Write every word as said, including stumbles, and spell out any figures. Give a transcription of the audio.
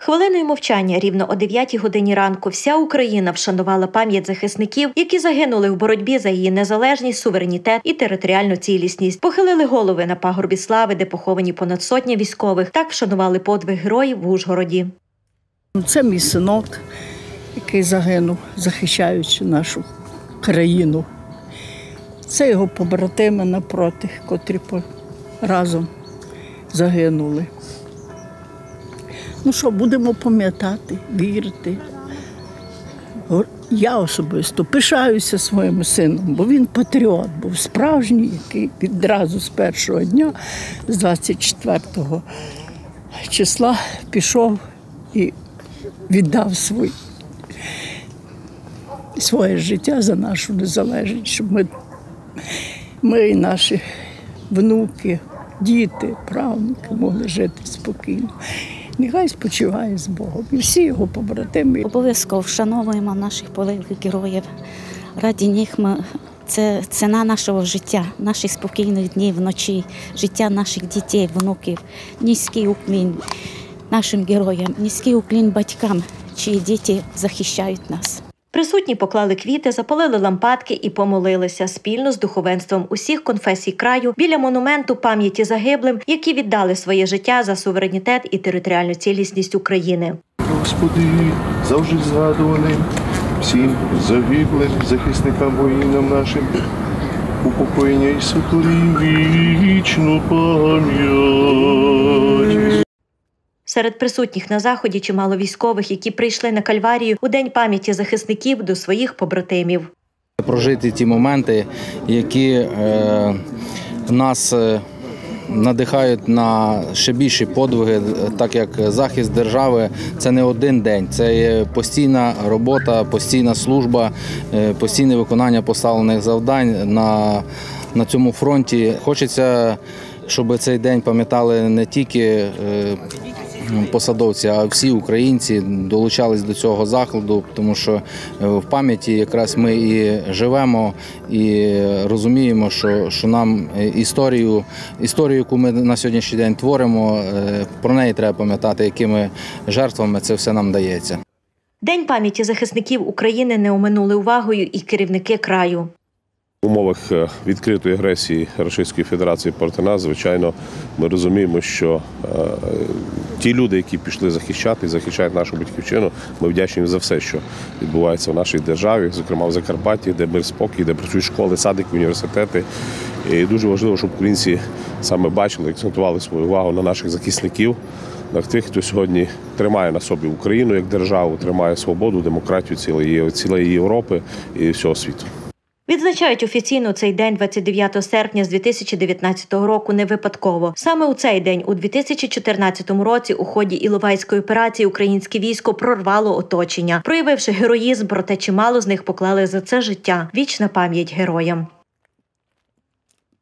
Хвилиною мовчання рівно о дев'ятій годині ранку вся Україна вшанувала пам'ять захисників, які загинули в боротьбі за її незалежність, суверенітет і територіальну цілісність. Похилили голови на пагорбі слави, де поховані понад сотня військових. Так вшанували подвиг героїв в Ужгороді. Це мій синок, який загинув, захищаючи нашу країну. Це його побратими напроти, котрі разом загинули. Ну що, будемо пам'ятати, вірити. Я особисто пишаюся своїм сином, бо він патріот, був справжній, який відразу з першого дня, з двадцять четвертого числа, пішов і віддав свій, своє життя за нашу незалежність, щоб ми, ми і наші внуки, діти, правнуки могли жити спокійно. Нехай спочиває з Богом і всі його побратими. Обов'язково вшановуємо наших полеглих героїв. Раді них ми, це ціна нашого життя, наших спокійних днів вночі, життя наших дітей, внуків. Низький уклін нашим героям, низький уклін батькам, чиї діти захищають нас. Присутні поклали квіти, запалили лампадки і помолилися спільно з духовенством усіх конфесій краю біля монументу пам'яті загиблим, які віддали своє життя за суверенітет і територіальну цілісність України. Господи, завжди згадували всім загиблим захисникам, воїнам нашим, упокоєння і сотворі вічну пам'ять. Серед присутніх на заході чимало військових, які прийшли на Кальварію у День пам'яті захисників до своїх побратимів. Прожити ті моменти, які е, нас надихають на ще більші подвиги, так як захист держави – це не один день, це є постійна робота, постійна служба, постійне виконання поставлених завдань на, на цьому фронті. Хочеться, щоб цей день пам'ятали не тільки посадовці, а всі українці долучались до цього закладу, тому що в пам'яті якраз ми і живемо, і розуміємо, що, що нам історію, історію, яку ми на сьогоднішній день творимо, про неї треба пам'ятати, якими жертвами це все нам дається. День пам'яті захисників України не оминули увагою і керівники краю. В умовах відкритої агресії Російської Федерації проти нас, звичайно, ми розуміємо, що е, ті люди, які пішли захищати і захищають нашу батьківщину, ми вдячні їм за все, що відбувається в нашій державі, зокрема в Закарпатті, де мир, спокій, де працюють школи, садики, університети. І дуже важливо, щоб українці саме бачили, акцентували свою увагу на наших захисників, на тих, хто сьогодні тримає на собі Україну як державу, тримає свободу, демократію цілої, цілої Європи і всього світу. Відзначають офіційно цей день двадцять дев'ятого серпня з дві тисячі дев'ятнадцятого року не випадково. Саме у цей день, у дві тисячі чотирнадцятому році, у ході Іловайської операції українське військо прорвало оточення, проявивши героїзм, проте чимало з них поклали за це життя. Вічна пам'ять героям.